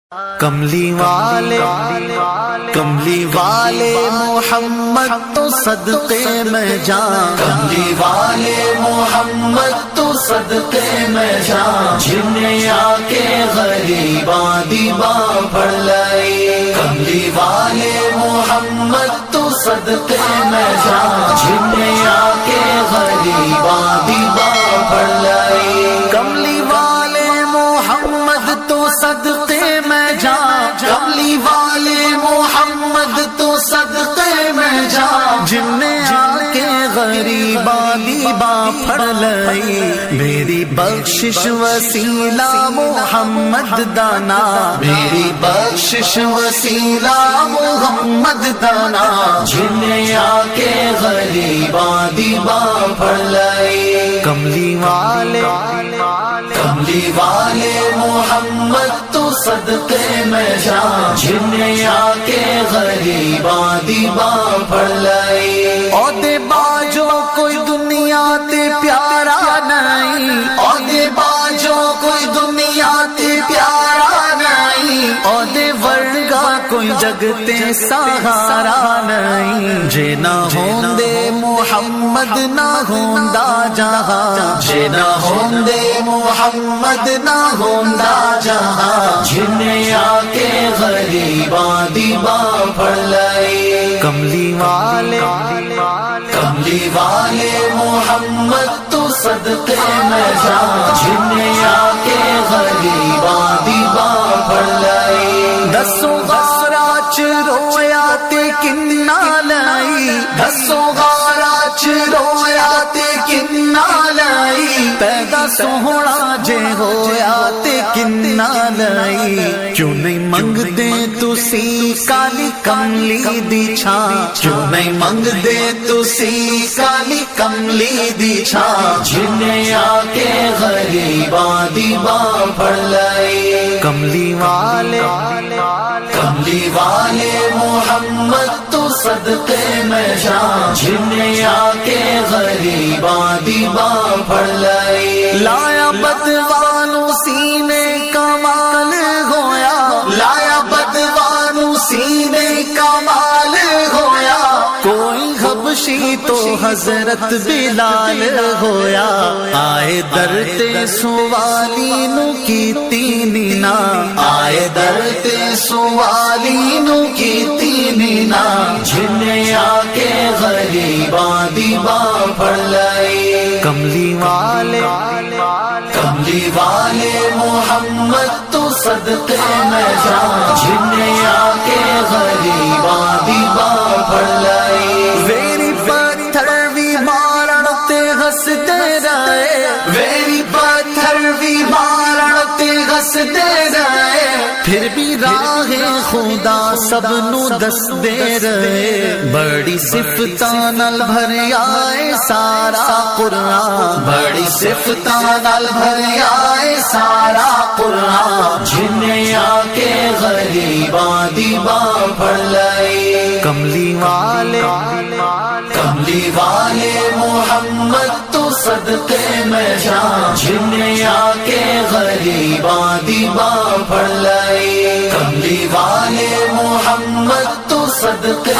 کملی والے محمد تو صدقے میں جان، کملی والے محمد تو صدقے میں جان، جن نے آ کے غریباں دیباں پڑھ لائی۔ کملی والے محمد تو صدقے میں جان، جن نے آ کے غریباں دیباں پڑھ لائی۔ کملی والے محمد تو صدقے میں جان، کملی والے محمد تو صدقے میں جان، جن نے آ کے غریباں دیباں پڑھ لائی۔ میری بخشش وسیلہ محمد دانا، میری بخشش وسیلہ محمد دانا، جن نے آ کے غریباں دیباں پڑھ لائی۔ کملی والے محمد تو صدقے میں جان، جن نے آ کے غریباں دیباں پڑھ لائی۔ عہدے باجو کوئی دنیا تے پیارا نہیں، عہدے باجو کوئی دنیا تے پیارا نہیں، عہدے ورگا کوئی جگ تے سہارا نہیں۔ جے نہ ہوندے محمد نہ ہوندا جہاں، جے نہ ہوندے محمد نہ ہوندا جہاں، جن نے آ کے غریباں دیباں پڑھ لائی۔ کملی والے محمد تو صدقے میں جان، جن نے آ کے غریباں دیباں پڑھ لائی۔ دسوں غارہ چ رویا تے کنا لائی، دسوں غارہ چ رویا تے کنا لائی۔ پیدا سوہنا جے ہویا تے کنا لائی۔ کیوں نہیں منگدے تسی کالی کملی دی چھاں، کیوں نہیں منگدے تسی کالی کملی دی چھاں، جن نے آ کے غریباں دیباں پڑھ لائی۔ کملی والے محمد تو صدقے میں جان، جن نے آ کے غریباں دیباں پڑھ لائی۔ لایا بدوانو سینے کمال ہویا، لایا بدوانو سینے کمال ہویا۔ کوئی حبشی تو حضرت بلال ہویا۔ آئے در تے سوالی نو کیتی نینا، آئے در تے سوالی نو کیتی نینا، جن نے آ کے غریباں دیباں پڑھ لائی۔ کملی والے محمد تو صدقے میں جان، جن نے آ کے غریباں دیباں پڑھ لائی۔ ویری پتھر بھی مارن تے ہسدے رہے، ویری پتھر بھی مارن تے ہسدے رہے، پھر بھی راہ خدا سب نو دسدے رہے۔ بڑی صفتاں نال بھریا اے سارا قرآن، بڑی صفتاں نال بھریا اے سارا قرآن، جن نے آ کے غریباں دیباں پڑھ لائی۔ کملی والے محمد تو صدقے میں جان، جن نے آ کے غریباں دیباں پڑھ لائی۔ کملی والے محمد تو صدقے